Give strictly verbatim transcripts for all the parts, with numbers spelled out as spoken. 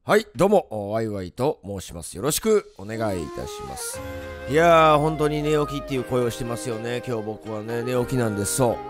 はい、どうも、ワイワイと申します。よろしくお願いいたします。いやー、本当に寝起きっていう声をしてますよね。今日僕はね、寝起きなんです。そう。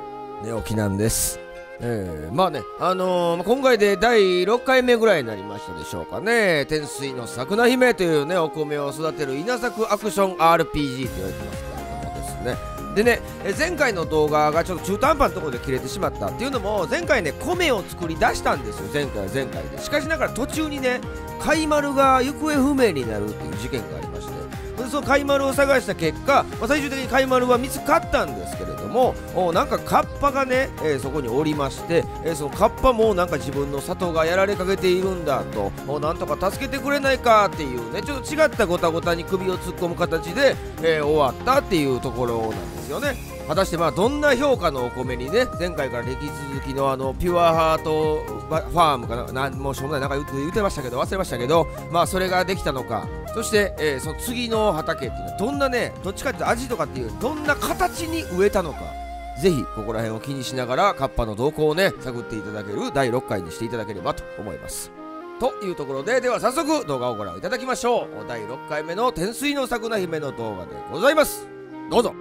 寝起きなんです。えー、まあね、あのー、今回でだいろっかいめぐらいになりましたでしょうかね。天水の桜姫というね、お米を育てる稲作アクション アールピージー と言われてますけれどもですね。でね、前回の動画がちょっと中途半端なところで切れてしまったっていうのも、前回ね米を作り出したんですよ。前回は前回で。しかしながら途中にね貝丸が行方不明になるっていう事件がありまして、でその貝丸を探した結果、まあ、最終的に貝丸は見つかったんですけれども、おなんかカッパがね、えー、そこにおりまして、えー、そのカッパもなんか自分の里がやられかけているんだと、おなんとか助けてくれないかっていうね、ちょっと違ったごたごたに首を突っ込む形で、えー、終わったっていうところなんですよね。果たしてまあどんな評価のお米にね、前回から引き続きのあのピュアハートファームかな、なんもうしょうもないなんか言って言ってましたけど忘れましたけど、まあそれができたのか、そして、えー、その次の畑っていうのはどんなね、どっちかっていうと味とかっていうどんな形に植えたのか、ぜひここら辺を気にしながらカッパの動向をね探っていただけるだいろっかいにしていただければと思います。というところで、では早速動画をご覧いただきましょう。だいろっかいめの天水の桜姫の動画でございます。どうぞ。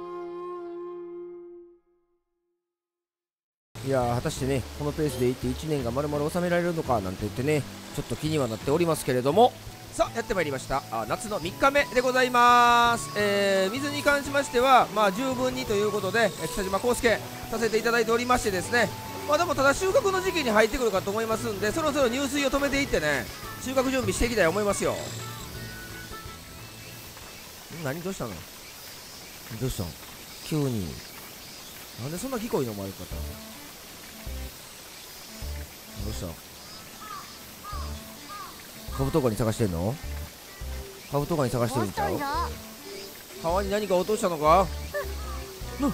いやー、果たしてねこのペースでいっていちねんがまるまる収められるのかなんて言ってね、ちょっと気にはなっておりますけれども、さあやってまいりました。あ夏のみっかめでございます。えー、水に関しましてはまあ十分にということで北島康介させていただいておりましてですね、まあでもただ収穫の時期に入ってくるかと思いますんで、そろそろ入水を止めていってね収穫準備していきたいと思いますよ。ん何どうしたの、どうしたの急に、なんでそんなぎこいのもある方、どうした、カブトガニ探してんの、カブトガニ探してるんちゃう、川に何か落としたのか、うん、ん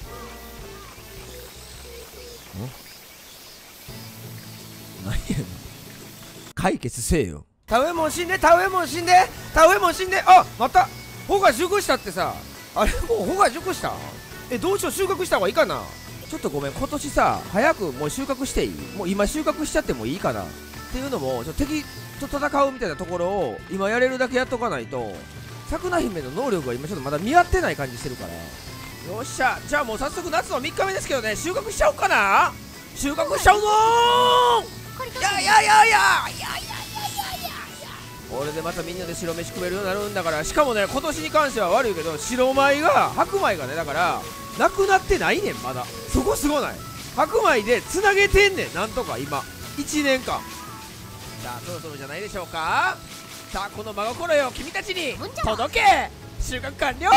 何やねん、解決せえよ。田植えもん死んで、田植えもん死んで、田植えもん死んで、あまた穂が熟したってさ、あれもう穂が熟した、えどうしよう、収穫した方がいいかな。ちょっとごめん、今年さ早くもう収穫していい、もう今収穫しちゃってもいいかなっていうのも、ちょ敵と戦うみたいなところを今やれるだけやっとかないと、桜姫の能力が今ちょっとまだ見合ってない感じしてるから。よっしゃ、じゃあもう早速夏のみっかめですけどね、収穫しちゃおうかな。収穫しちゃうぞー。いやいやいやいやいやいやいやいやいや、これでまたみんなで白飯食えるようになるんだから。しかもね今年に関しては悪いけど白米が白米がねだからなくなってないねん、まだ。そこすごない、白米でつなげてんねん、なんとか今いちねんかん。さあそろそろじゃないでしょうか。さあこの真心よ君たちに届け、収穫完了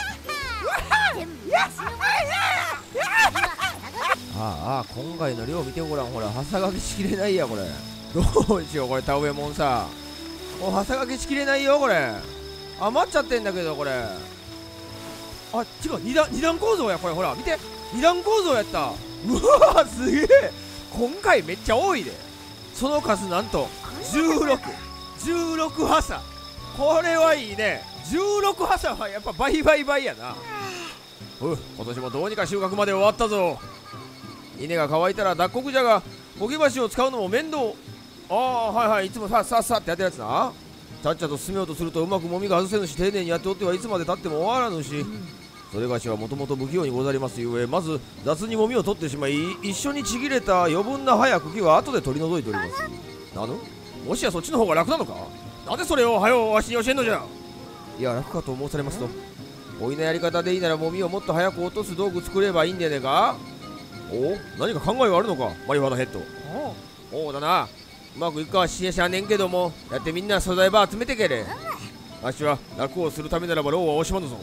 ああ、今回の量見てごらん、ほら、はさがけしきれないや、これ。どうしよう、これ、田植えもんさ。もうはさがけしきれないよ、これ。余っちゃってんだけど、これ。あ、違う、二段、二段構造や、これ、ほら、見て。二段構造やった。うわー、すげえ。今回めっちゃ多いで。その数なんと、じゅうろく。じゅうろくはさ。これはいいね。じゅうろくはさはやっぱ倍倍倍やな。う今年もどうにか収穫まで終わったぞ。稲が乾いたら脱穀じゃが、こぎ箸を使うのも面倒。ああ、はいはい、いつもさっさっさってやってるやつな。ちゃっちゃと進めようとするとうまくもみが外せぬし、丁寧にやっておってはいつまでたっても終わらぬし、それがしはもともと不器用にござりますゆえ、まず雑にもみを取ってしまい、一緒にちぎれた余分な葉や茎は後で取り除いております。なぬ、もしやそっちの方が楽なのか。なぜそれをはよわしに教えんのじゃ。いや、楽かと申されますと、おいのやり方でいいならもみをもっと早く落とす道具作ればいいんでねえか。おお、何か考えがあるのか、マリファナヘッド。おおだな、うまくいくかはしゃねんけども、やってみんな素材ば集めてけれ。わしは楽をするためならば労は惜しまぬぞ。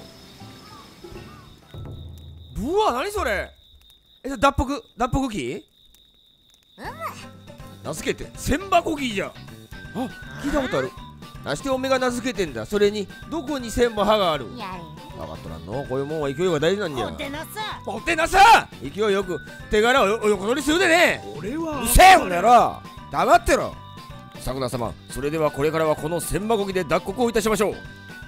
うわ、何それ、え、それ脱北脱北機、名付けて千箱機じゃ。あ、聞いたことある。なしておめが名付けてんだ。それにどこに千も歯がある。分かっとらんの、こういうもんは勢いが大事なんじゃ。おてなさおてなさ、勢いよく手柄を横取りするでね。俺はうせえほんなら黙ってろ。桜様、それではこれからはこの千箱機で脱穀をいたしましょ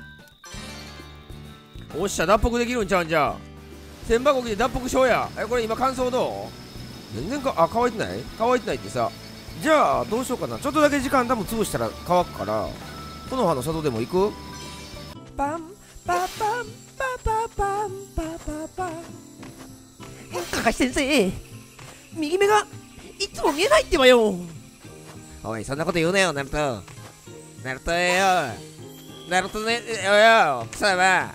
う。おっしゃ、脱北できるんちゃうんじゃ。千箱機で脱北しようや。え、これ今感想どう。全然か、あ、乾いてない、乾いてないってさ、 じゃあどうしようかな。ちょっとだけ時間多分潰したら乾くから、この葉の里でも行く。パンパパンパパパンパパパン。かかし先生、右目がいつも見えないってばよ。おい、そんなこと言うなよ、ナルト。ナルトよ、ナルトねよよ、貴様。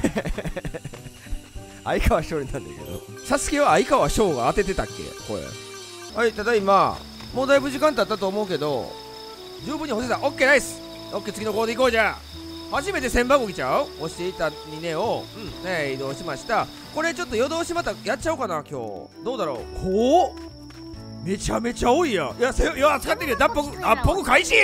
相川翔になんだけど、サスケは相川翔が当ててたっけ、これ。はい、ただいま、もうだいぶ時間経ったと思うけど、十分に干せた。オッケー、ナイス。オッケー、次のコード行こうじゃ。初めて千番号来ちゃう。押していたにねを、うん、ね、移動しました。これちょっと夜通しまたやっちゃおうかな、今日。どうだろう。こうめちゃめちゃ多いやん。いや、せいや、使ってるよ。脱北、脱北開始。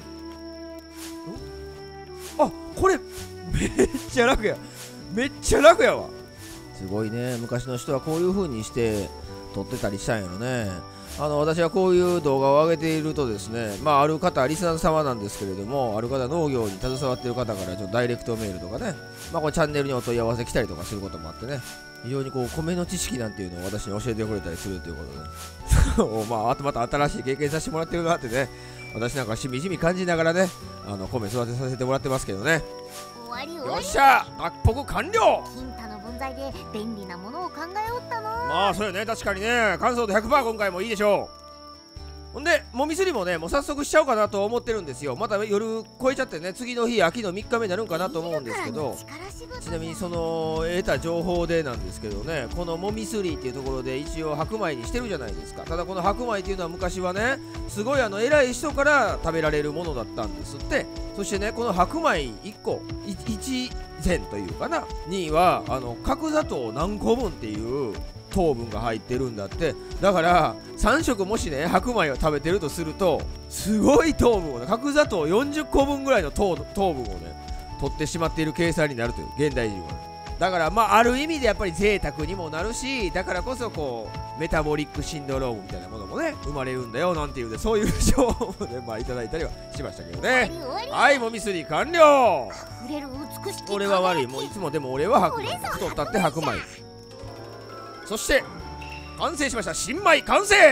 あ、これめっちゃ楽や。めっちゃ楽やわ。すごいね。昔の人はこういう風にして撮ってたりしたんやろね。あの私はこういう動画を上げているとですね、まあある方、リスナー様なんですけれども、ある方、農業に携わっている方からちょっとダイレクトメールとかね、まあこれチャンネルにお問い合わせ来たりとかすることもあってね、非常にこう米の知識なんていうのを私に教えてくれたりするということで、まああとまた新しい経験させてもらってるなってね、私なんかしみじみ感じながらね、あの米育てさせてもらってますけどね。よっしゃ、脱北完了。 金太の分際で便利なものを考えおったの。 まあそうよね、確かにね。乾燥度 ひゃくパーセント 今回もいいでしょう。ほんでもみすりもね、もう早速しちゃおうかなと思ってるんですよ。また夜超えちゃってね、次の日秋のみっかめになるんかなと思うんですけど、ちなみにその得た情報でなんですけどね、このもみすりっていうところで一応白米にしてるじゃないですか。ただこの白米っていうのは昔はね、すごいあの偉い人から食べられるものだったんですって。そしてね、この白米いっこいち膳というかなにはあの角砂糖何個分っていう糖分が入ってるんだって。だからさん食もしね白米を食べてるとすると、すごい糖分をね、角砂糖よんじゅっこぶんぐらいの 糖, 糖分をね取ってしまっている計算になるという、現代人は、ね、だからまあある意味でやっぱり贅沢にもなるし、だからこそこうメタボリックシンドロームみたいなものもね生まれるんだよなんていうね、そういう情報もねまあいただいたりはしましたけどね。はい、もみすり完了。俺は悪い、もういつもでも俺は白米、太ったって白米。そして完成しました。新米完成。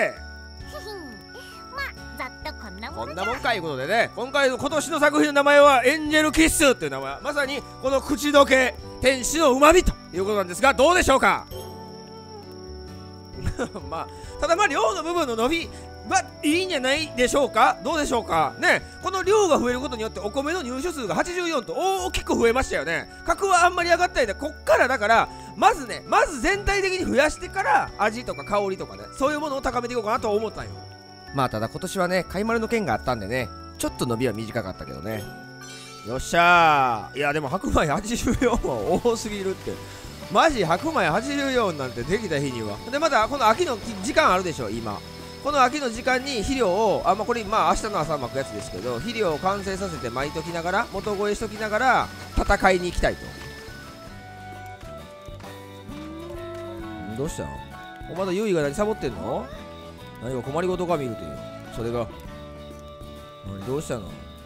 まあざっとこんなもんこんなもんかいうことでね、今回の今年の作品の名前はエンジェルキッスっていう名前、まさにこの口どけ天使のうまみということなんですが、どうでしょうか。まあただまあ量の部分の伸びはいいんじゃないでしょうか。どうでしょうかね。この量が増えることによってお米の入手数がはちじゅうよんと大きく増えましたよね。格はあんまり上がったりで、こっからだからまずね、まず全体的に増やしてから味とか香りとかね、そういうものを高めていこうかなと思ったんよ。まあただ今年はね貝丸の件があったんでね、ちょっと伸びは短かったけどね。よっしゃー。いやでも白米はちじゅうよんは多すぎるって。マジ白米はちじゅうよんなんてできた日には。でまたこの秋の時間あるでしょ。今この秋の時間に肥料を、あ、まあ、これまあ明日の朝まくやつですけど、肥料を完成させて巻いときながら、元肥えしときながら戦いに行きたいと。どうしたのおまだユイが何サボってんの。何か困りごとが見るという。それが何、どうしたの。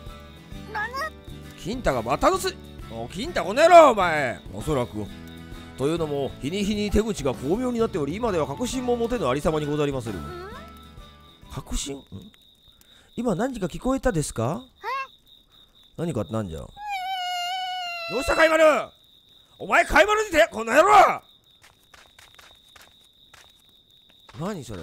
金太がまたのす。お金太この野郎お前。おそらくというのも日に日に手口が巧妙になっており、今では確信も持てぬありさまにござりまする。確信？ん今何か聞こえたですか？何かってなんじゃ。どうした貝丸。お前貝丸にてこの野郎。何それ。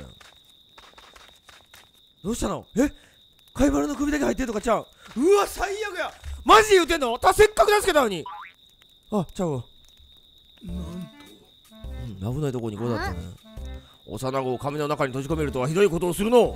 どうしたの。え貝丸の首だけ入ってるとかちゃう。うわ最悪や。マジで言うてんの。たせっかく助けたのに。あちゃうわ。なんと、うん、危ないとこにござったね。幼子を紙の中に閉じ込めるとはひどいことをするの。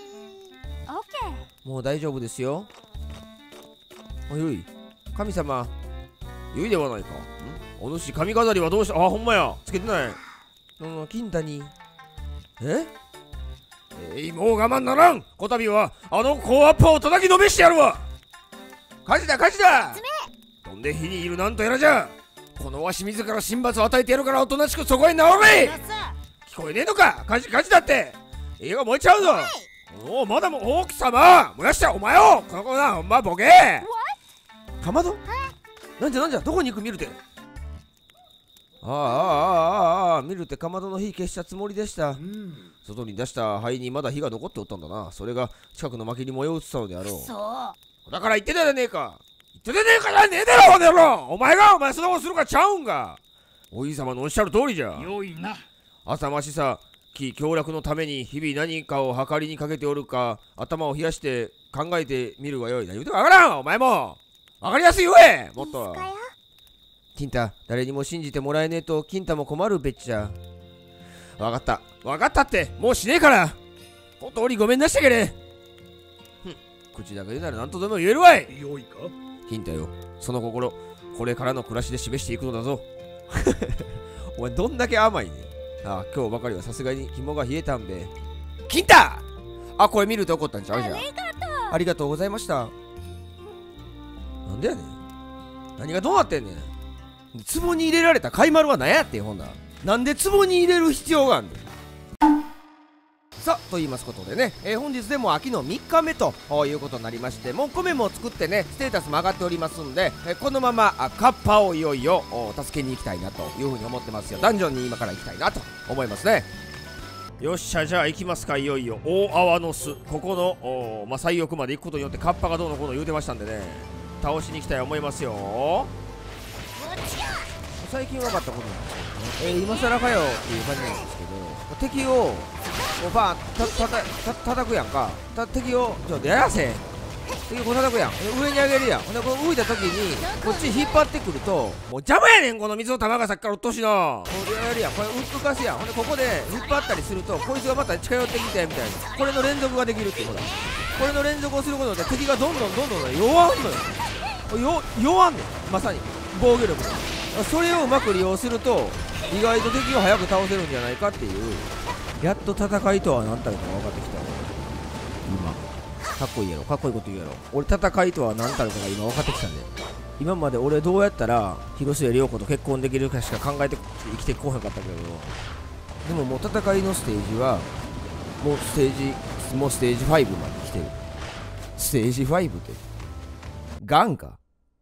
もう大丈夫ですよ。あゆい神様、ゆいではないか。んお主髪飾りはどうした。あほんまやつけてない。うん金太にええー、もう我慢ならん。こたびはあの高アッパーを叩きのめしてやるわ。火事だ火事だ。飛んで火にいるなんとやらじゃ。このわし自ら神罰を与えてやるから、おとなしくそこへ直れ。聞こえねえのか。火事火事だって。家が燃えちゃうぞ。おおまだも大きさま燃やしたお前をこの子なお前ボケ。かまどなんじゃなんじゃどこに行く見るて。 ああああああ、見るってかまどの火消したつもりでした。 うん、 外に出した灰にまだ火が残っておったんだな。それが近くの薪に燃え移ったのであろう。 そうだから言ってたじゃねえか。言ってたじゃねえかじゃねえだろ、この野郎。お前がお前そんなことするかちゃうんか。おじ様のおっしゃる通りじゃ。 よいな。 浅ましさ気強楽のために日々何かを計りにかけておるか、頭を冷やして考えてみるがよい。何言うてかわからん。お前もわかりやすい言え。もっと金太、誰にも信じてもらえねえと金太も困るべっちゃ。わかったわかったって、もうしねえから。本当にごめんなしてけれ。ふん、口だけでなら何とでも言えるわい。 よいか金太よ、その心これからの暮らしで示していくのだぞ。お前どんだけ甘いね。ああ、今日ばかりはさすがに肝が冷えたんべ。金太、あ、これ見ると怒ったんちゃうじゃん。ありがとうございました。なんでやねん。何がどうなってんねん。壺に入れられた貝丸は何やってん。ほんならなんで壺に入れる必要があんねん。さあと言いますことでね、えー、本日でも秋のみっかめということになりまして、もう米も作ってねステータスも上がっておりますんで、えー、このままあカッパをいよいよ助けに行きたいなというふうに思ってますよ。ダンジョンに今から行きたいなと思いますね。よっしゃ、じゃあ行きますか。いよいよ大泡の巣、ここの、まあ、最奥まで行くことによってカッパがどうのこうの言うてましたんでね、倒しに行きたいと思いますよ。最近分かったことなんですけど、えー、今更かよっていう感じなんですけど、敵をこうバーンたたたた叩くやんか。た敵をちょっとやらせ敵をこう叩くやん。上に上げるやん。ほんでこう浮いた時にこっち引っ張ってくるともう邪魔やねん、この水の玉がさっきからうっとうしいな。こうやるやん、これ浮かすやん。ほんでここで引っ張ったりするとこいつがまた近寄ってきてみたいな、これの連続ができるっていう。ほらこれの連続をすることで敵がどんどんどんどん、ね、弱んのよ。よ弱んねん、まさに防御力。それをうまく利用すると意外と敵を早く倒せるんじゃないかっていう、やっと戦いとは何たるか分かってきたよ今。かっこいいやろ、かっこいいこと言うやろ。俺戦いとは何たるかが今分かってきたんで、今まで俺どうやったら広末涼子と結婚できるかしか考えて生きてこへんかったけど、でももう戦いのステージはもうステージもうステージファイブまで来てる。ステージファイブってガンか。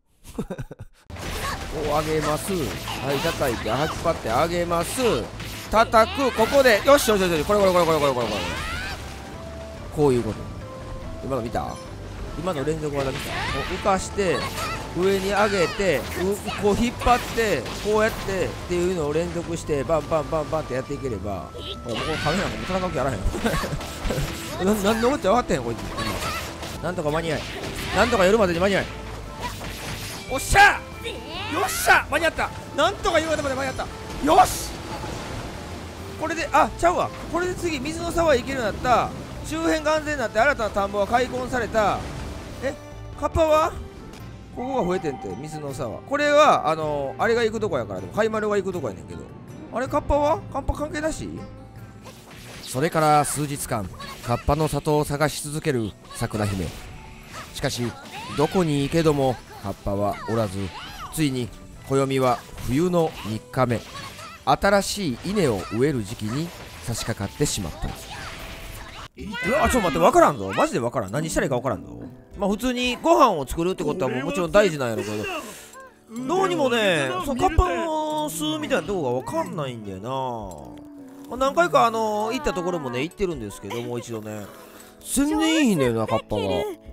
こう上げます。はい、叩いて引っ張って上げます。叩く、ここでよしよしよし、これこれこれこれこれこれこれこういうこと。今の見た？今の連続技見た？こう浮かして上に上げてこう引っ張ってこうやってっていうのを連続してバンバンバンバンってやっていければ、ほらもうこのカメラも戦う気あらへん。な何のこと分かってんこいつ。なんとか間に合い、なんとか夜までに間に合い。おっしゃよっしゃ間に合った。なんとか夕方まで間に合った。よし、これであちゃうわ、これで次水の沢へ行けるようになった。周辺が安全になって新たな田んぼが開墾された。えカッパはここが増えてんて、水の沢。これはあのー、あれが行くとこやから、でも貝丸が行くとこやねんけど、あれカッパはカッパ関係なし。それから数日間カッパの里を探し続ける桜姫。しかしどこに行けどもカッパはおらず、ついに暦は冬のみっかめ、新しい稲を植える時期に差し掛かってしまった。いやちょっと待って、分からんぞ、マジで分からん。何したらいいか分からんぞ。まあ普通にご飯を作るってことはもうもちろん大事なんやろうけど、どうにもねそのカッパの巣みたいなとこが分かんないんだよな。まあ、何回かあのー、行ったところもね行ってるんですけど、もう一度ね全然いいんだよなカッパが。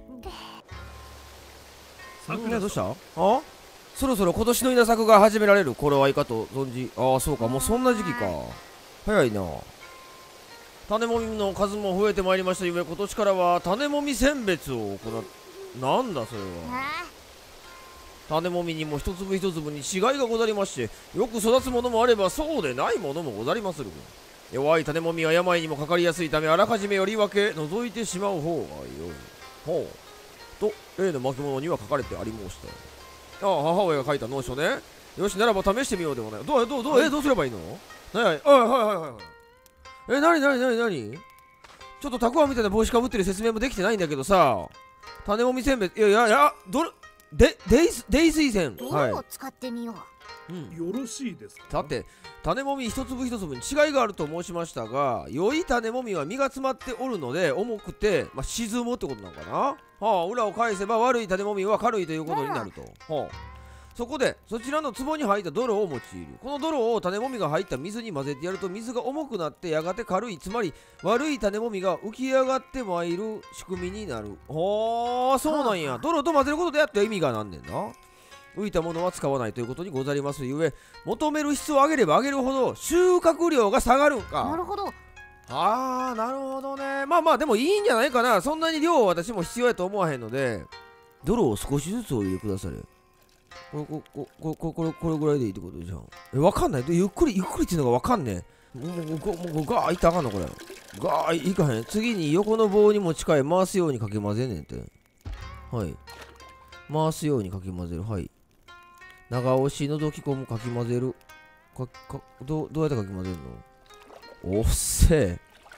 ね、どうした？あ？そろそろ今年の稲作が始められる頃合いかと存じ。ああそうか、もうそんな時期か。早いな。種もみの数も増えてまいりましたゆえ、今年からは種もみ選別を行っ。なんだそれは。種もみにも一粒一粒に違いがござりまして、よく育つものもあればそうでないものもござりまする。弱い種もみは病にもかかりやすいため、あらかじめより分け除いてしまう方がよい。ほうと例の巻物には書かれてあり申した。ああ、母親が書いた農書ね。よしならば試してみようでもない。どうどうどうえどうすればいいの？はいはいはいはいはいはい。えなになになになに？ちょっとたくあんみたいな帽子かぶってる説明もできてないんだけどさ。種もみせんべい、いやいやいや、どれでデイスデイ水栓を使ってみよう、うん、よろしいですか。 さて種もみ一粒一粒に違いがあると申しましたが、良い種もみは実が詰まっておるので重くて、まあ、沈むってことなのかな。はあ、裏を返せば悪い種もみは軽いということになると。はあ、 そこでそちらの壺に入った泥を用いる。この泥を種もみが入った水に混ぜてやると水が重くなってやがて軽い、つまり悪い種もみが浮き上がってまいる仕組みになる。ほー、そうなんや。泥と混ぜることでやって意味がなんねんな。浮いたものは使わないということにござりますゆえ、求める質を上げれば上げるほど収穫量が下がるんか。 なるほど。 あー、なるほどね。まあまあでもいいんじゃないかな。そんなに量は私も必要やと思わへんので、泥を少しずつお入れくだされ。これこここここれこれぐらいでいいってことじゃん。え、わかんない。ゆっくりゆっくりっていうのがわかんねえ。もうもうもうもうガーいったらあかんのこれ。ガーいかへん。次に横の棒に持ち替え回すようにかき混ぜんねんて。はい。回すようにかき混ぜる。はい。長押し覗き込むかき混ぜる。かかどうどうやってかき混ぜるの？おっせえ。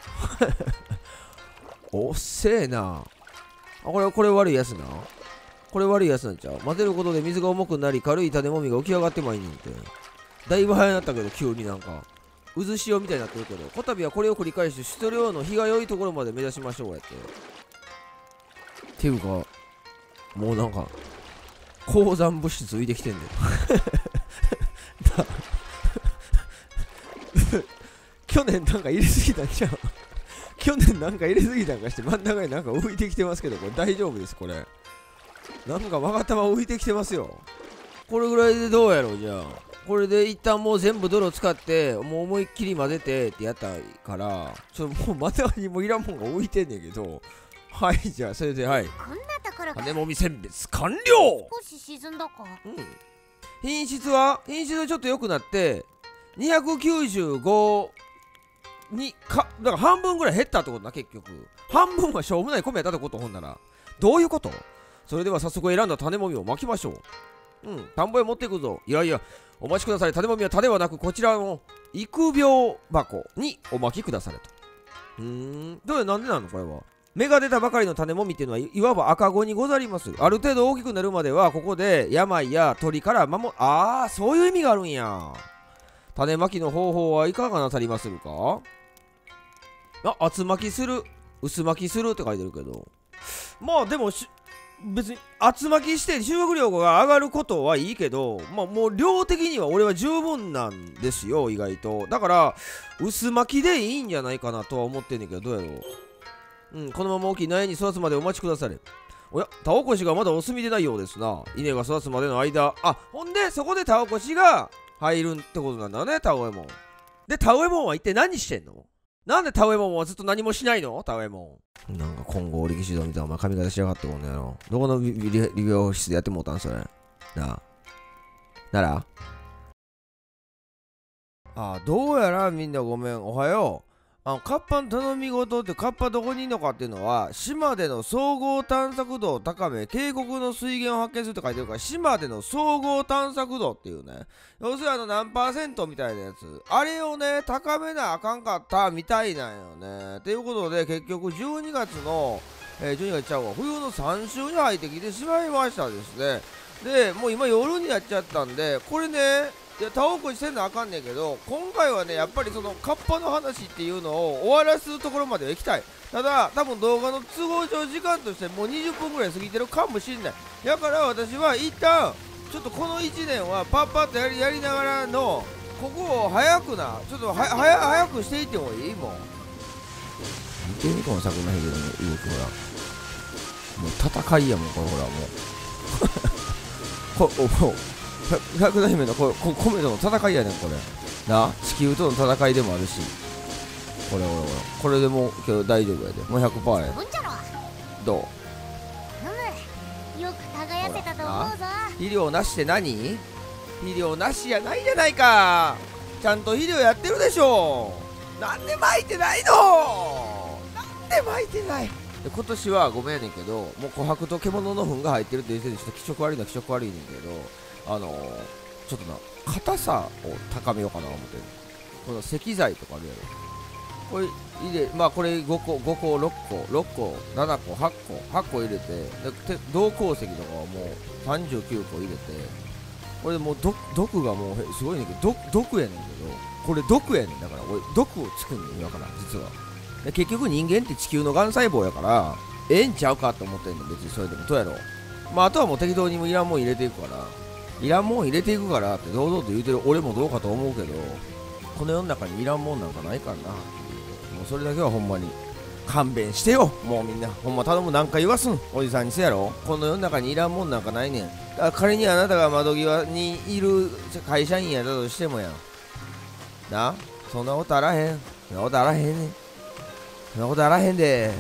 おっせえな。あ、これこれ悪いやつな。これ悪いやつなんちゃう。混ぜることで水が重くなり軽い種もみが浮き上がってまいねんて。だいぶ早なったけど急になんか渦潮みたいになってるけど、こたびはこれを繰り返して出量の日が良いところまで目指しましょうやって。っていうかもうなんか鉱山物質浮いてきてんねん。去年なんか入れすぎたんちゃう。去年なんか入れすぎたんかして真ん中になんか浮いてきてますけど、これ大丈夫です。これなんかまがたま浮いてきてますよ。これぐらいでどうやろう。じゃあこれで一旦もう全部泥使ってもう思いっきり混ぜてってやったからちょっともう真ん中にもいらんもんが浮いてんねんけど。はい、じゃあそれで、はい、 こんなところ種もみ選別完了。 少し沈んだか。 うん、品質は品質がちょっと良くなってにひゃくきゅうじゅうごにか、だから半分ぐらい減ったってことな。結局半分はしょうもない米やったってこと。ほんならどういうこと。それでは早速選んだ種もみをまきましょう。うん、田んぼへ持っていくぞ。いやいやお待ちください。種もみは種はなくこちらの育苗箱におまきくだされと。うーん、どうや、なんでなのこれは。芽が出たばかりの種もみっていうのはいいわば赤子にござります。ある程度大きくなるまではここで病や鳥から守る。ああ、そういう意味があるんや。種まきの方法はいかがなさりまするか。あ、厚まきする薄まきするって書いてるけど、まあでもし別に厚まきして収穫量が上がることはいいけど、まあもう量的には俺は十分なんですよ意外と。だから薄まきでいいんじゃないかなとは思ってんねんけど、どうやろう。うん、このまま大きい苗に育つまでお待ちくだされ。おや、田起こしがまだお墨でないようですな。稲が育つまでの間、あ、ほんでそこで田起こしが入るってことなんだね、田植えもん。で、田植えもんは一体何してんの。なんで田植えもんはずっと何もしないの。田植えもんなんか金剛力士道みたいなお前髪型しやがってこんのやろ。どこの理美容室でやってもうたんそれなあ。ならあ、どうやらみんなごめん、おはよう。あのカッパの頼み事ってカッパどこにいんのかっていうのは、島での総合探索度を高め渓谷の水源を発見するって書いてるから、島での総合探索度っていうね、要するにあの何パーセントみたいなやつ、あれをね高めなあかんかったみたいなんよね。ということで結局じゅうにがつの、えー、じゅうにがつちゃうわ、冬のさん週に入ってきてしまいましたですね。でもう今夜になっちゃったんで、これねいや田起こしせんのあかんねんけど、今回はねやっぱりそのカッパの話っていうのを終わらすところまでは行きたい。ただ多分動画の都合上時間としてもうにじゅっぷんぐらい過ぎてるかもしんない。だから私は一旦ちょっとこのいちねんはパッパッとやりやりながらのここを早くなちょっとははや早くしていってもいいもん。見てみこの作のヘゲの動きほら、もう戦いやもんこれほらもうこおおひゃく代目のここ米との戦いやねんこれな。地球との戦いでもあるし、これほらほらこれでもう今日大丈夫やで、もう ひゃくパーセント や。どう。 うん、よく耕せたと思うぞ。 肥料なしって何。肥料なしやないじゃないか。ちゃんと肥料やってるでしょ。なんで撒いてないの。なんで撒いてない。で今年はごめんやねんけど、もう琥珀と獣の糞が入ってるって言ってて、ちょっと気色悪いのは気色悪いねんけど、あのー、ちょっとな硬さを高めようかな思ってる。この石材とかあるやろ、これ入れ、まあこれごこごころっころっこななこはっこはっこ入れて、で銅鉱石とかはもうさんじゅうきゅうこ入れて、これでもう毒毒がもうすごいねんけど、毒毒やねんけど、これ毒やねん。だから俺毒を作んねん今から実は。で結局人間って地球のがん細胞やからええんちゃうかと思ってんの。別にそれでもどうやろう。まああとはもう適当にいらんもん入れていくから。 いらんもん入れていくからって堂々と言うてる俺もどうかと思うけど、この世の中にいらんもんなんかないからな。もうそれだけはほんまに勘弁してよ。もうみんなほんま頼む。何回言わすんおじさんに。せやろ、この世の中にいらんもんなんかないねん。だから仮にあなたが窓際にいる会社員やったとしてもやんな、そんなことあらへん、そんなことあらへんねん、そんなことあらへんで。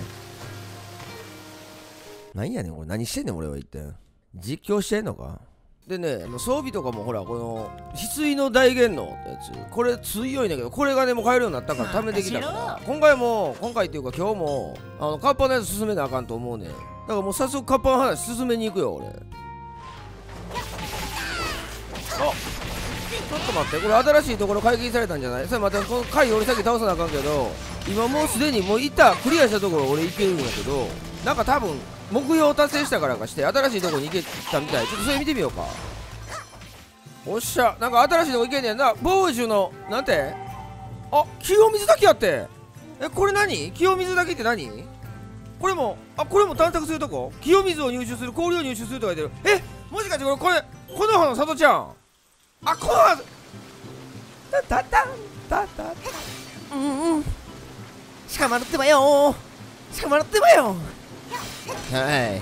何やねんこれ、何してんねん俺は一体。実況してんのか。でね、装備とかもほら、この翡翠の大元能ってやつ、これ強いんだけど、これがねもう買えるようになったから貯めてきたから、今回も今回っていうか今日もあのカッパのやつ進めなあかんと思うねん。だからもう早速カッパの話進めに行くよ俺。あ、ちょっと待って、これ新しいところ解禁されたんじゃない？それ待って、この回俺さっき倒さなあかんけど、今もうすでにもう行ったクリアしたところ俺行けるんやけど、なんか多分目標達成したからかして新しいところに行けたみたい。ちょっとそれ見てみようか。おっしゃ、なんか新しいとこ行けんねんな。傍受のなんて、あ、清水滝やって。え、これ何？清水滝って何？これも、あ、これも探索するとこ？清水を入手する、氷を入手するとか言ってる。え、もしかしてこれこれこの葉の里ちゃん。あ、この葉たたたたたうんうん、捕まるってばよ、捕まるってばよ。はい、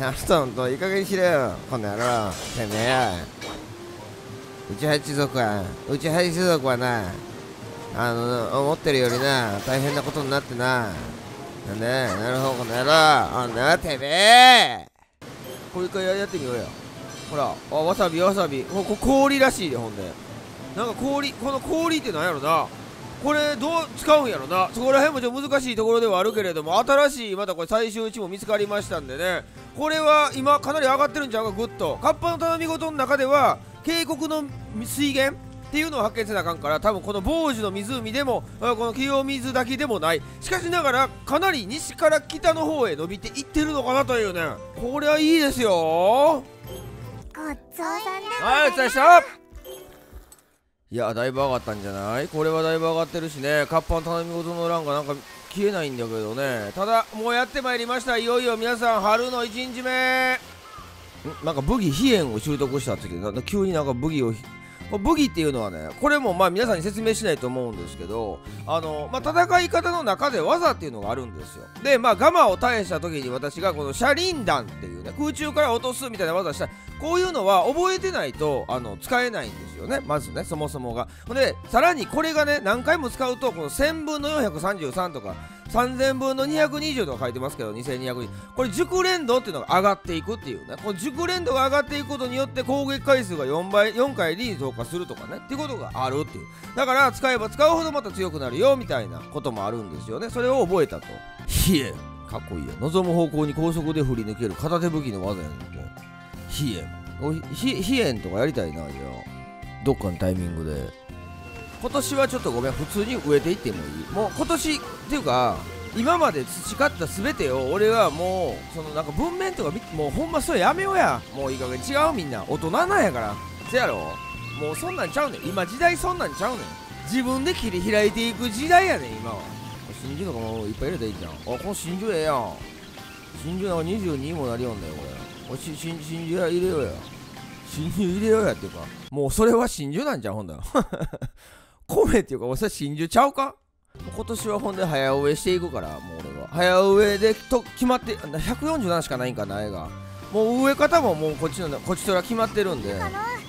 あ、人んといい加減にしろよこの野郎てめえ。うちは一族はうちは一族はな、あの思ってるよりな大変なことになってな。なんで、なるほどこの野郎、あんなてめえ。これ一回やってみようや。ほら、あ、わさびわさび、ここ氷らしいで。ほんでなんか氷、この氷ってなんやろな、これどう使うんやろな。そこら辺もちょっと難しいところではあるけれども、新しいまたこれ最終値も見つかりましたんでね、これは今かなり上がってるんちゃうか。グッとカッパの頼み事の中では渓谷の水源っていうのを発見せなあかんから、多分この傍受の湖でもこの清水滝でもない。しかしながらかなり西から北の方へ伸びていってるのかなというね。これはいいですよ。 ごちそうさんではい、お疲れでした。いや、だいぶ上がったんじゃない？これはだいぶ上がってるしね。カッパの頼み事の欄がなんか消えないんだけどね。ただもうやってまいりました。いよいよ皆さん春のいちにちめ。んなんか武器飛燕を習得したって言って、急になんか武器を武器っていうのはね、これもまあ皆さんに説明しないと思うんですけど、あの、まあ、戦い方の中で技っていうのがあるんですよ。で、まあガマを耐えした時に私がこの車輪弾っていうね、空中から落とすみたいな技したら、こういうのは覚えてないとあの使えないんですよね、まずね、そもそもが。でさらにこれがね何回も使うとこのせんぶんのよんひゃくさんじゅうさんとかさんぜんぶんのにひゃくにじゅうとか書いてますけど、にせんにひゃくにじゅう、これ熟練度っていうのが上がっていくっていうね、この熟練度が上がっていくことによって攻撃回数がよんばいよんかいに増加するとかねっていうことがあるっていう。だから使えば使うほどまた強くなるよみたいなこともあるんですよね。それを覚えたと。ひえかっこいいや。望む方向に高速で振り抜ける片手武器の技やねんて。ひえひひえんとかやりたいな。じゃあどっかのタイミングで。今年はちょっとごめん、普通に植えていってもいい？もう今年っていうか今まで培った全てを俺はもうそのなんか文面とかもうほんまそれやめようや。もういい加減違う。みんな大人なんやから。せやろ、もうそんなんちゃうねん。今時代そんなんちゃうねん。自分で切り開いていく時代やねん今は。真珠とかもいっぱい入れたらいいじゃん。あ、この真珠ええやん。真珠なんかにじゅうにもなりよんだよこれ。おし真真珠入れようや。真珠入れようやっていうか、もうそれは真珠なんじゃんほんだら。米っていうかおさ真珠ちゃうか。今年はほんで早植えしていくから、もう俺は早植えでと決まって、ひゃくよんじゅうななしかないんかな絵が。もう植え方ももうこっちのこっちとら決まってるんで。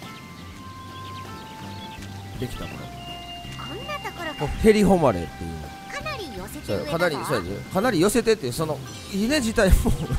できたこれ。 こんなところか。 ヘリホマレっていう。 かなり寄せて植えたぞ。 かなりそうやで、かなり寄せてっていうその稲自体も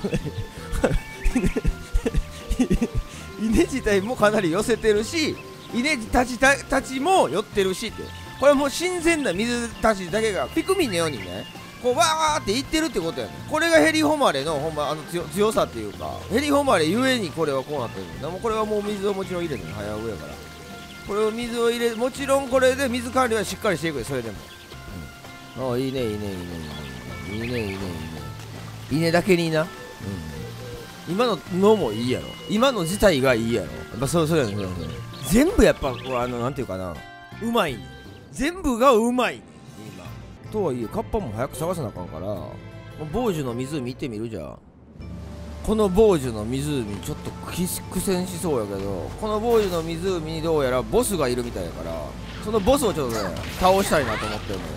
稲自体もかなり寄せてるし、稲たちたちも寄ってるしって。これはもう新鮮な水たちだけがピクミンのようにねこうわーっていってるってことやね。これがヘリホマレのほんまあの 強, 強さっていうか、ヘリホマレゆえにこれはこうなってるんだ。もうこれはもう水をもちろん入れてる早植えやから、これを水を入れ、もちろんこれで水管理はしっかりしていくよそれでも。うん、ああいいねいいねいいねいいねいいねいいねいいね稲だけにな。うん、今ののもいいやろ。今の自体がいいやろ。やっぱそうそうやねん。全部やっぱこうあのなんていうかな、うまいね。全部がうまいね今。とはいえカッパも早く探さなあかんから、傍受の湖行ってみるじゃん。 この傍受の湖ちょっと苦戦しそうやけど、この傍受の湖にどうやらボスがいるみたいやから、そのボスをちょっとね倒したいなと思ってるのよ。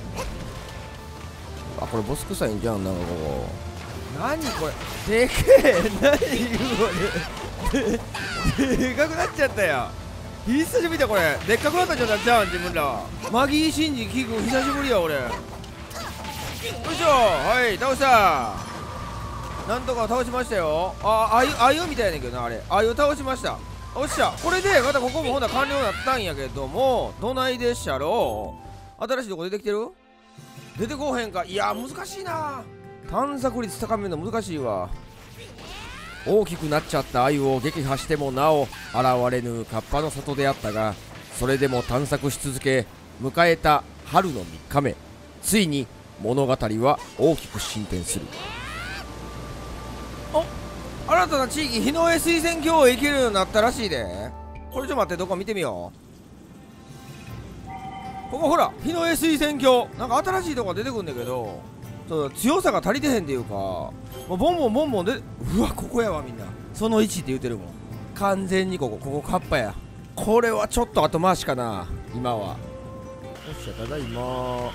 あ、これボス臭いんじゃん。なんかここ何これでけえ、何これでかくなっちゃったよ。久しぶりだこれ。でっかくなったんじゃんじゃん自分ら。マギーシンジキ君久しぶりや俺。よいしょ、はい、倒した。なんとか倒しましたよ。あ、あゆ、あゆみたいやねんけどな、あれ。あゆ倒しました。おっしゃ、これでまたここもほんなら完了になったんやけども、どないでっしゃろう。新しいとこ出てきてる？出てこへんか。いや難しいな。探索率高めるの難しいわ。大きくなっちゃったアユを撃破してもなお現れぬカッパの里であったが、それでも探索し続け迎えた春のみっかめ、ついに物語は大きく進展する。お、新たな地域日の絵水仙峡へ行けるようになったらしいで。これちょっと待って、どこ見てみよう。ここほら、日の絵水仙峡、なんか新しいとこが出てくるんだけど、そう強さが足りてへんっていうか、もうボンボンボンボンで、うわ、ここやわ。みんなそのいちって言うてるもん。完全にここ、ここカッパや。これはちょっと後回しかな今は。よっしゃ、ただいま。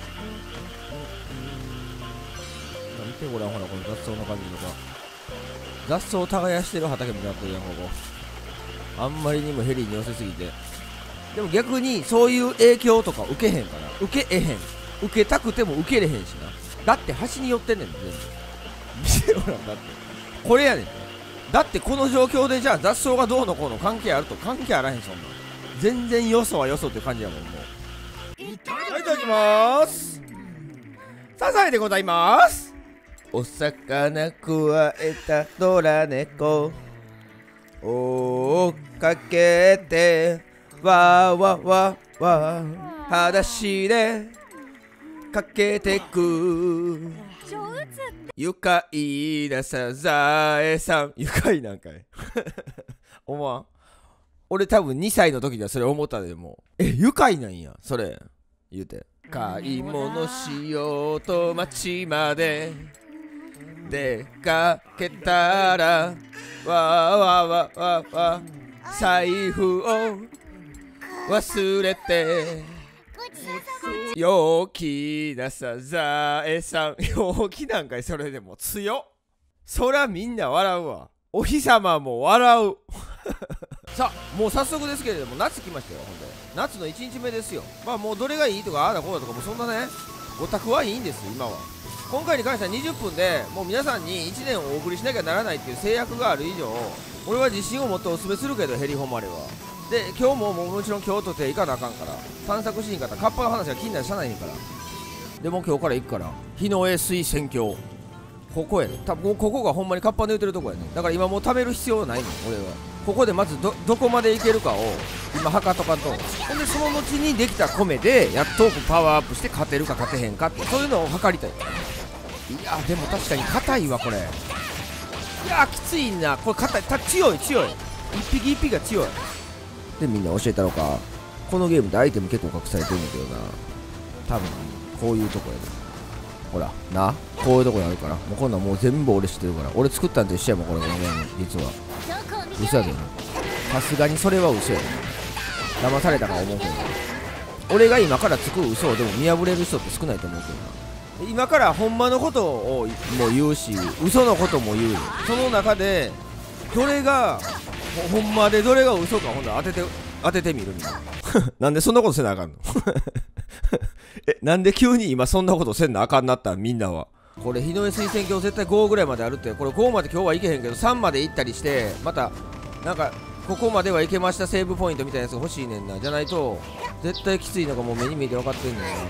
見てごらん、ほらこの雑草の感じとか。雑草を耕してる畑みたいになってるやんここ。あんまりにもヘリに寄せすぎて。でも逆にそういう影響とか受けへんから。受けえへん、受けたくても受けれへんしな。だって端に寄ってんねん全部。見てごらん、だってこれやねん。だってこの状況でじゃあ雑草がどうのこうの関係あると？関係あらへん。そんな全然よそはよそって感じやもん。もうはい、いただきまーす。サザエでございます。お魚くわえたドラ猫追っかけてわーわーわーわー裸足でかけてく愉快なサザエさん。愉快なんかい思わん？俺多分にさいの時にはそれ思ったで。もうえ、愉快なんやそれ言うて、買い物しようと街まで出かけたらわーわーわーわーわー財布を忘れて陽気なサザエさん。陽気なんかいそれでも強っ。そらみんな笑うわ。お日様も笑うさあもう早速ですけれども夏来ましたよ。ほんで夏のいちにちめですよ。まあもうどれがいいとかああだこうだとかもうそんなねご択はいいんです今は。今回に関してはにじゅっぷんでもう皆さんにいちねんをお送りしなきゃならないっていう制約がある以上、俺は自信を持ってお勧めするけどヘリ誉れは。で今日ももうもちろん京都って行かなあかんから探索しに行かったカッパの話が気になるしゃないねんから。でも今日から行くから日の絵水仙峡ここやね。多分ここがほんまにカッパの言うてるとこやね。だから今もう貯める必要はないの俺は。ここでまず ど, どこまでいけるかを今測っとかんと。ほんでその後にできた米でやっとパワーアップして勝てるか勝てへんかってそういうのを測りたい。いやでも確かに硬いわこれ。いやきついなこれ。硬いた強い強い一匹一匹が強い。でみんな教えたのかこのゲームでアイテム結構隠されてるんだけどな。多分こういうとこやで、ね、ほらなこういうとこにあるからもうこんなんもう全部俺知ってるから。俺作ったんと一緒やもんこれ。このゲーム実は嘘やでな。さすがにそれは嘘やで、ね、騙されたから思うけど、俺が今から作る嘘をでも見破れる人って少ないと思うけどな。今からほんまのことをも言うし嘘のことも言う。その中でどれがほんまでどれが嘘かほんと当てて当ててみるみたいななんでそんなことせなあかんのえ、なんで急に今そんなことせんなあかんなったんみんなは。これ日の絵水仙峡絶対ごぐらいまであるって。これごまで今日はいけへんけどさんまで行ったりしてまたなんかここまでは行けましたセーブポイントみたいなやつが欲しいねんな。じゃないと絶対きついのがもう目に見えて分かってんねんな。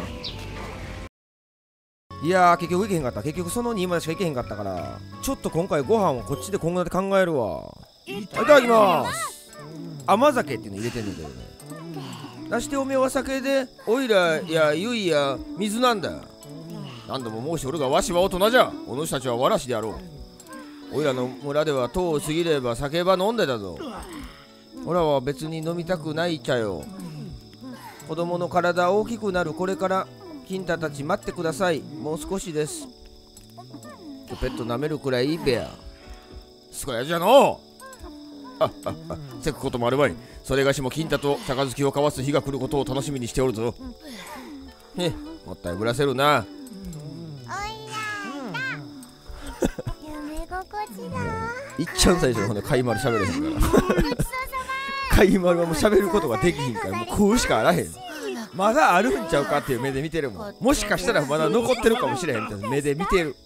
いやー結局行けへんかった。結局そのにまでしか行けへんかったからちょっと今回ご飯をこっちで今後で考えるわ。いただきまーす。甘酒っていうの入れてんねんけどね。出しておめは酒でおいらやゆいや水なんだ。何度も申しおるがわしは大人じゃ。お主たちはわらしであろう。おいらの村ではとを過ぎれば酒ば飲んでたぞ。おらは別に飲みたくない茶よ。子供の体大きくなるこれから金太たち待ってください。もう少しです。ペット舐めるくらいいいべや。 すこやじゃのう。あっあっあせくこともあるまい。それがしも金太と杯を交わす日が来ることを楽しみにしておるぞ。へもったいぶらせるな。 おいら夢心地だ。 いっちゃん最初のほんで貝丸喋れへんから貝丸はもう喋ることができひんからもう食うしかあらへん。まだあるんちゃうかっていう目で見てるもん。もしかしたらまだ残ってるかもしれへんって目で見てる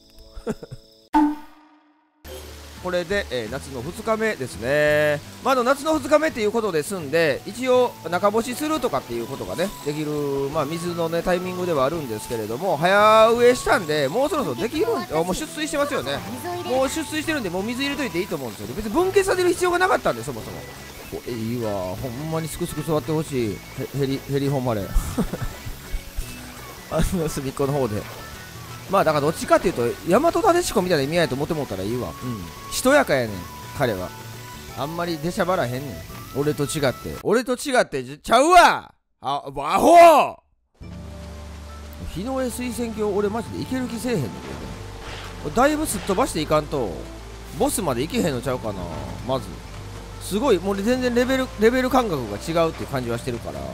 これで、えー、夏のふつかめですね。まあ、あの夏のふつかめっていうことですんで、一応中干しするとかっていうことがねできる、まあ、水のねタイミングではあるんですけれども、早植えしたんでもうそろそろできるんで、もう出水してますよね。もう出水してるんでもう水入れといていいと思うんですよ。別に分解させる必要がなかったんで、そもそもおえいいわ、ほんまにすくすく育ってほしい。ヘリヘリホンマレあの隅っこの方で、まあだからどっちかっていうと大和なでしこみたいな意味合いと思ってもったらいいわ。うんしとやかやねん彼は。あんまり出しゃばらへんねん。俺と違って俺と違ってちゃうわ。あアホ日の絵推薦鏡俺マジでいける気せえへんねんけど、だいぶすっ飛ばしていかんとボスまでいけへんのちゃうかな。まずすごいもう全然レベルレベル感覚が違うっていう感じはしてるから。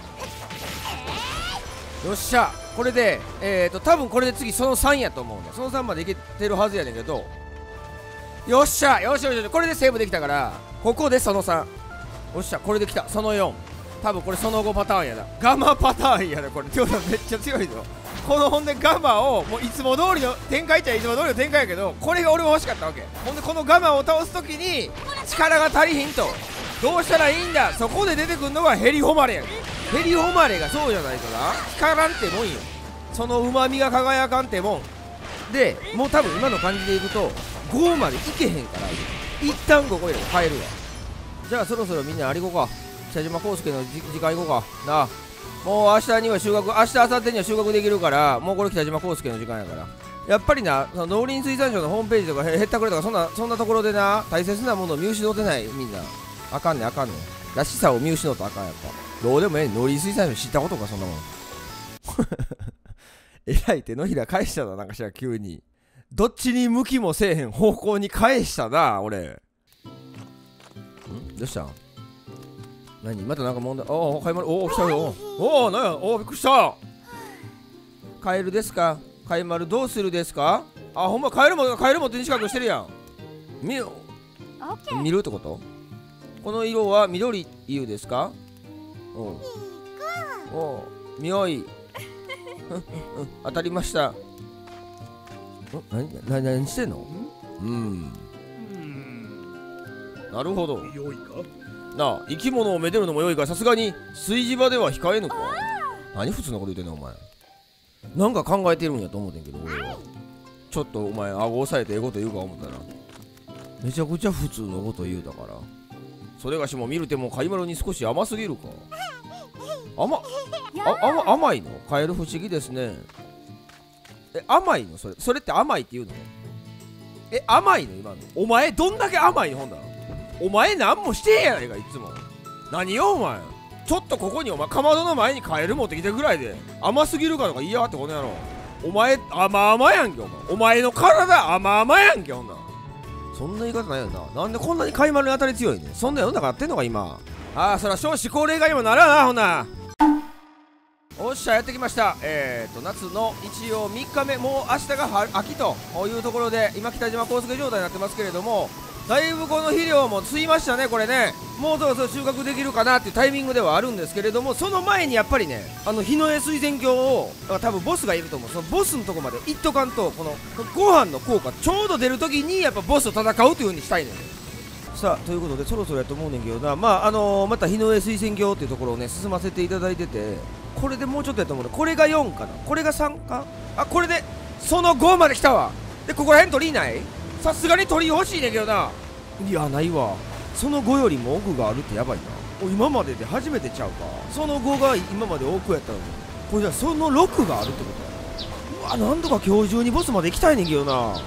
よっしゃこれでえーと多分これで次そのさんやと思うんで、そのさんまでいけてるはずやねんけど、よっしゃよしよしよしこれでセーブできたからここでそのさん。よっしゃこれできたそのよん。多分これそのごパターンやな。ガマパターンやなこれ。てことはめっちゃ強いぞこの。ほんでガマをもういつも通りの展開っちゃいつも通りの展開やけど、これが俺は欲しかったわけ。ほんでこのガマを倒すときに力が足りひんとどうしたらいいんだ。そこで出てくるのがヘリホマレやん。ヘリホマレがそうじゃないとな光らんってもんよ。そのうまみが輝かんってもんで、もう多分今の感じでいくとごまでいけへんから一旦ここで変えるわ。じゃあそろそろみんなあれ行こうか。北島康介の時間行こうかなあ。もう明日には収穫、明日明後日には収穫できるから、もうこれ北島康介の時間やから。やっぱりな、その農林水産省のホームページとかへったくれとかそんなそんなところでな大切なものを見失ってない。みんなあかんねあかんねらしさを見失うとあかん。やっぱどうでもええ。農林水産省知ったことかそんなもんえらい手のひら返したな。なんかしら急にどっちに向きもせえへん方向に返したな俺。んどうしたん何またなんか問題。おお買い物。おお来たよ。おおなんや。おおびっくりした。カエルですか。買い丸どうするですか。あほんまカエルもカエルも手に近くしてるやん。見る見るってこと。この色は緑いうですか。おうおうみよい当たりました。何何何してんの。うんなるほど。 良いかなあ生き物をめでるのも良いがさすがに炊事場では控えぬか。何普通のこと言ってんのお前。なんか考えてるんやと思ってんけど俺は。ちょっとお前顎押さえてええこと言うか思ったらめちゃくちゃ普通のこと言うだから。それがしも見るても貝丸に少し甘すぎるか。甘あ甘甘いの。カエル不思議ですね。え甘いのそれ。それって甘いって言うの。え甘いの今の。お前どんだけ甘いのほんだら。お前なんもしてへんやないかいつも。何よお前。ちょっとここにお前かまどの前にカエル持ってきてぐらいで甘すぎるかとか言いやがってこの野郎。お前甘々やんけお前。お前の体甘々やんけほんなら。そんな言い方ないよな。なんでこんなに貝丸に当たり強いねん。そんな世の中やってんのか今。ああそら少子高齢化にもならなほんな。おっしゃやってきました。えーと夏の一応みっかめ、もう明日が春秋というところで今北島康介状態になってますけれども、だいぶこの肥料もついましたねこれね。もうそろそろ収穫できるかなっていうタイミングではあるんですけれども、その前にやっぱりねあの日の絵水薦鏡を多分ボスがいると思う。そのボスのとこまで行っとかんとこのご飯の効果ちょうど出るときにやっぱボスと戦うという風にしたいねん。さあということでそろそろやと思うねんけどな。まああのー、また日の絵水薦鏡っていうところをね進ませていただいてて、これでもうちょっとやと思うね。これがよんかな。これがさんか。あこれでそのごまで来たわ。でここら辺鳥いない。さすがに鳥欲しいねんけどな。いやないわ。そのごよりも奥があるってやばいな。今までで初めてちゃうか。そのごが今まで奥やったのにこれじゃそのろくがあるってことや。うわなんとか今日中にボスまで行きたいねんけどな。よ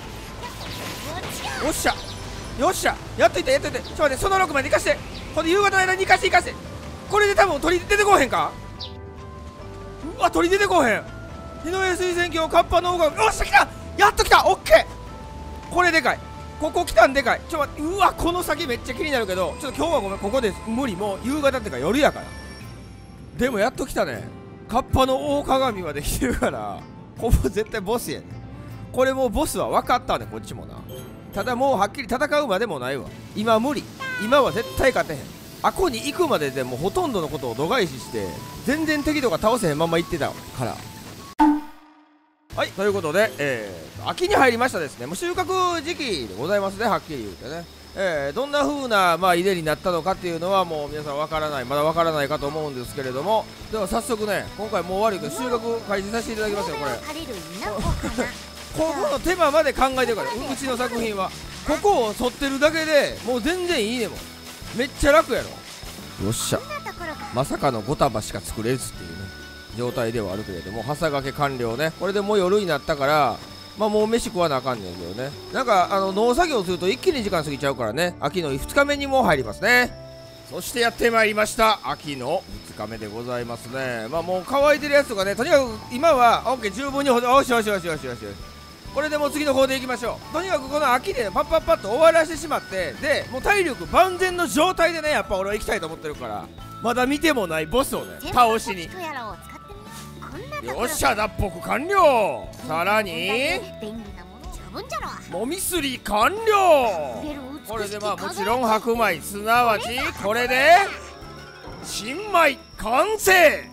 っしゃよっしゃやっといたやっといた。ちょっと待ってそのろくまで行かして。この夕方の間に行かして行かして。これで多分鳥出てこうへんか。うわ鳥出てこうへん。日の絵水薦鏡カッパの方がよっしゃ来た。やっと来た。オッケーこれでかい。 ここ来たんでかい。ちょっと待って、うわこの先めっちゃ気になるけど、ちょっと今日はごめん、ここで無理。もう夕方ってか夜やから。でもやっと来たね。カッパの大鏡まで来てるから、ここ絶対ボスやね。これもうボスは分かったね、こっちもな。ただもうはっきり戦うまでもないわ。今無理。今は絶対勝てへん。あこに行くまででもうほとんどのことを度外視して全然敵とか倒せへんまま行ってたから。はい、ということで、えー、秋に入りましたですね。もう収穫時期でございますね、はっきり言うてね。えー、どんな風なまあ入れになったのかっていうのはもう皆さんわからない、まだわからないかと思うんですけれども、では早速ね、今回もう悪いけど収穫開始させていただきますよ。これここの手間まで考えてるから、うちの作品はここを沿ってるだけでもう全然いいね。もんめっちゃ楽やろ。よっしゃ、まさかのご束しか作れずっていうね状態ではあるけれども、朝がけ完了ね。これでもう夜になったから、まあもう飯食わなあかんねんけどね。なんかあの農作業すると一気に時間過ぎちゃうからね、秋のふつかめにも入りますね。そしてやってまいりました、秋のふつかめでございますね。まあもう乾いてるやつとかね、とにかく今は OK 十分にほど、よしよしよしよしよしよし、これでもう次の方でいきましょう。とにかくこの秋で、ね、パッパッパッと終わらせてしまって、でもう体力万全の状態でね、やっぱ俺は行きたいと思ってるから、まだ見てもないボスをね倒しに。よっしゃ、脱北完了。さらにもみすり完了。これでまあもちろん白米、すなわちこれで新米完成。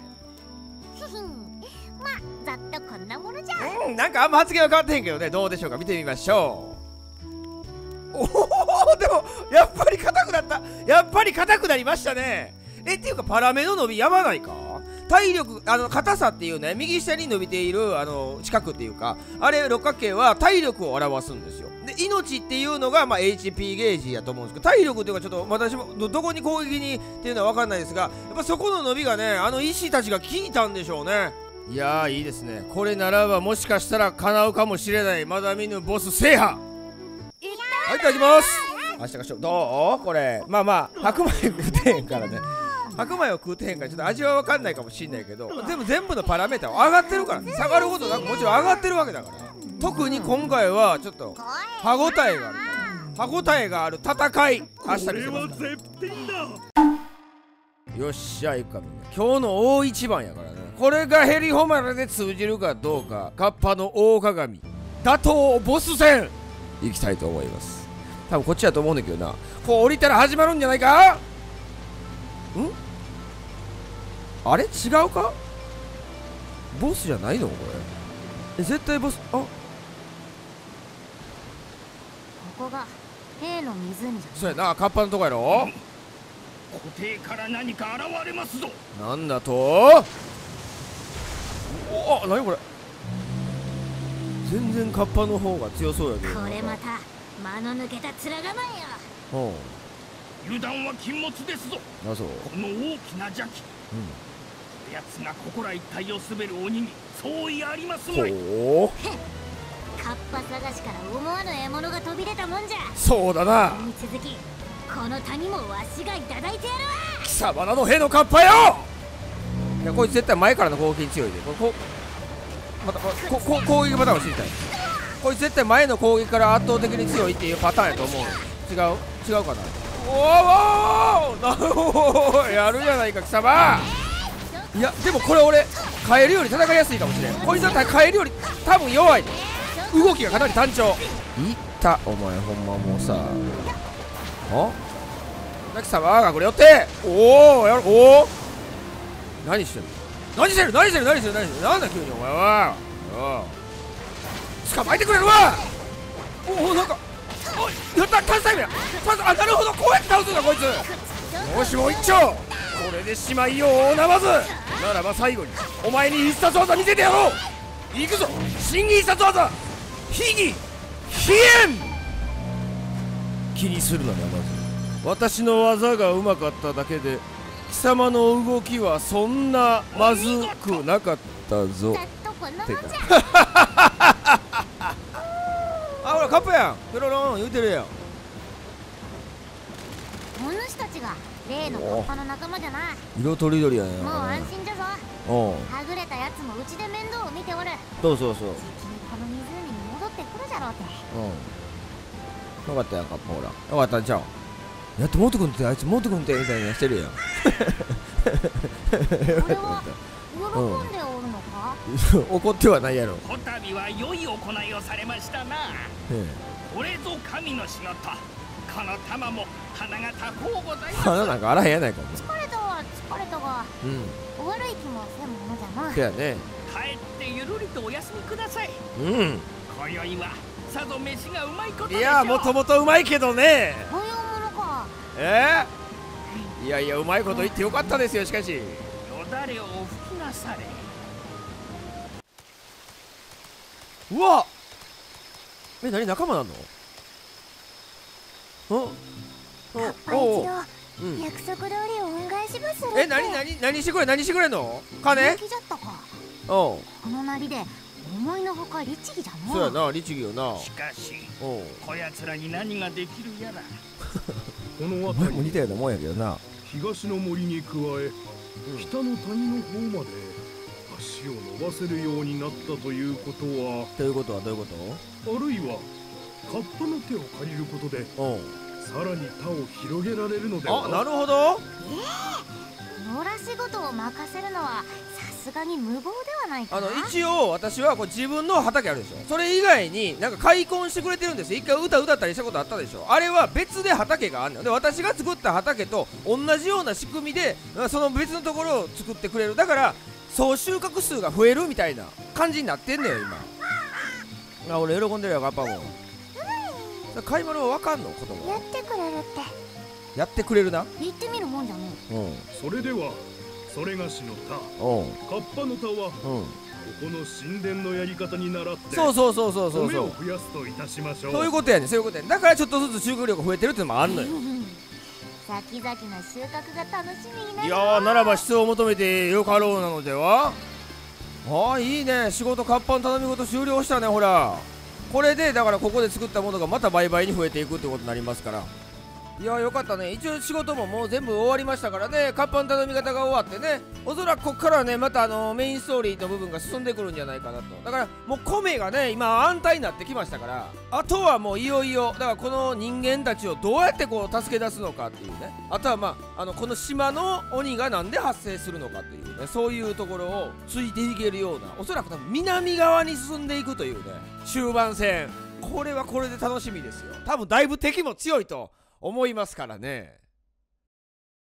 まあざっとこんなものじゃ。 うん、なんかあんま発言は変わってへんけどね、どうでしょうか、見てみましょう。おお、でもやっぱり硬くなった。やっぱり硬くなりましたね。えっていうかパラメの伸びやばないか。体力、あの硬さっていうね、右下に伸びているあの四角っていうか、あれ六角形は体力を表すんですよ。で命っていうのがまあ エイチピー ゲージやと思うんですけど、体力っていうかちょっと私も ど, どこに攻撃にっていうのは分かんないですが、やっぱそこの伸びがね、あの石たちが効いたんでしょうね。いやーいいですね。これならばもしかしたら叶うかもしれない、まだ見ぬボス制覇。はい、いただきます。明日がしょどうこれ、まあまあ白米食ってへんからね、白米を食うてへんからちょっと味は分かんないかもしんないけど、でも全部のパラメーターは上がってるから、下がることなくもちろん上がってるわけだから。特に今回はちょっと歯ごたえがあるから、歯ごたえがある戦い、明日見せますから。よっしゃ、いくかみんな、今日の大一番やからね。これがヘリホマラで通じるかどうか、カッパの大鏡打倒ボス戦いきたいと思います。多分こっちだと思うんだけどな。こう降りたら始まるんじゃないか。んあれ違うか、ボスじゃないのこれ。え絶対ボス。あ、 ここが兵の湖じゃん。 そうやな、カッパのとこやろ。 固定から何か現れますぞ。 なんだと。おあ、何これ。全然カッパの方が強そうやけど。 これまた間の抜けた面構えよ。 うん油断は禁物ですぞ。 あ、そう。 この大きな邪気、 うん、 奴がここら一帯を滑る鬼に相違ありますまい。 ほう、 カッパ探しから思わぬ獲物が飛び出たもんじゃ。 そうだな。 に続きこの谷もわしがいただいてやるわ。 貴様らの兵のカッパよ。いやこいつ絶対前からの攻撃に強いで、ここまたここ攻撃パターンを知りたい。こいつ絶対前の攻撃から圧倒的に強いっていうパターンやと思う。違う違うかな。おおなるほど、やるじゃないか貴様。いやでもこれ俺カエルより戦いやすいかもしれん。こいつだったらカエルより多分弱いで、動きがかなり単調。いったお前ほんまもうさあ貴様がこれ寄って、おおやる、おお何してんの、何してる何してる何してる何してる、なんだ急にお前は。捕まえてくれるわ。おおなんかおいやった、関西目や。あ、なるほど、こうやって倒すんだこいつ。よしもう一丁、これでしまいようなまず。ならば最後にお前に必殺技見せてやろう。行くぞ新必殺技、秘技飛燕。気にするなよまず、私の技がうまかっただけで貴様の動きはそんなまずくなかったぞ。てかあ、ほらカップやん、ペロロン言うてるやん。 お主たちが例のカッパの仲間じゃな。 色とりどりやね。 もう安心じゃぞ。 おうはぐれたやつもうちで面倒を見ておる。 そうそうそう。 じきにこの湖に戻ってくるじゃろうて。 うよかったやんか、ほら。よかったんちゃう。やっとモト君って、あいつモト君ってみたいなしてるやん。 これは喜んでおるのか？ 怒ってはないやろ。 こたびは良い行いをされましたな。これぞ神の仕事。この玉も花が高うございます。 花なんかあらへんやないか。 疲れたは疲れたが、 うん。 悪い気もせんものじゃな。 そやね。 帰ってゆるりとお休みください。 うん。 今宵はさぞ飯がうまいことでしょう。 いや、もともとうまいけどね。 そういうものか。 えー、いやいや、うまいこと言ってよかったですよ、しかし。 よだれをお吹きなされ。 うわっ、え、何仲間なの？うん？ 一度約束通りお恩返します。 え、何何何してくれ何してくれんの？金？ じゃったか。 おう。 このなりで思いのほか律儀じゃの。 そうやな、律儀よな。 しかし、 おう。 こやつらに何ができるやら。 このお前も辺り似たようなもんやけどな。 東の森に加え、北の谷の方まで足を伸ばせるようになったということは、 ということはどういうこあるいはカッパの手を借りることでと？おう。 さらに他を広げられるのでは。 あ、なるほど。 野良仕事を任せるのはさすがに無謀ではないかな。 あの一応私はこう自分の畑あるでしょ。それ以外になんか開墾してくれてるんですよ。一回歌歌ったりしたことあったでしょ。あれは別で畑があんのよ。で、私が作った畑と同じような仕組みでその別のところを作ってくれる。だから総収穫数が増えるみたいな感じになってんのよ今。あ、俺喜んでるよ、カッパも。買い物は分かんの？子供やってくれるってやってくれるな。 言ってみるもんじゃねうん。 それではそれがしの他、 おう。 カッパの他はうん。 ここの神殿のやり方に倣ってそうそうそうそうそうそう。 米を増やすといたしましょう。 そういうことやねん、そういうことやねん。だからちょっとずつ収穫量が増えてるっていうのもあんのよ。 先々の収穫が楽しみになる。 いやー、ならば質を求めてよかろうなのでは。ああ、いいね。仕事、カッパの頼み事終了したね。ほら、これでだからここで作ったものがまた倍々に増えていくってことになりますから。いやー、よかったね。一応仕事ももう全部終わりましたからね。カッパの頼み方が終わってね、おそらくこっからはねまたあのメインストーリーの部分が進んでくるんじゃないかなと。だからもう米がね今安泰になってきましたから、あとはもういよいよだからこの人間たちをどうやってこう助け出すのかっていうね、あとはまああのこの島の鬼がなんで発生するのかっていうね、そういうところをついていけるような、おそらく多分南側に進んでいくというね終盤戦、これはこれで楽しみですよ。多分だいぶ敵も強いと思いますからね。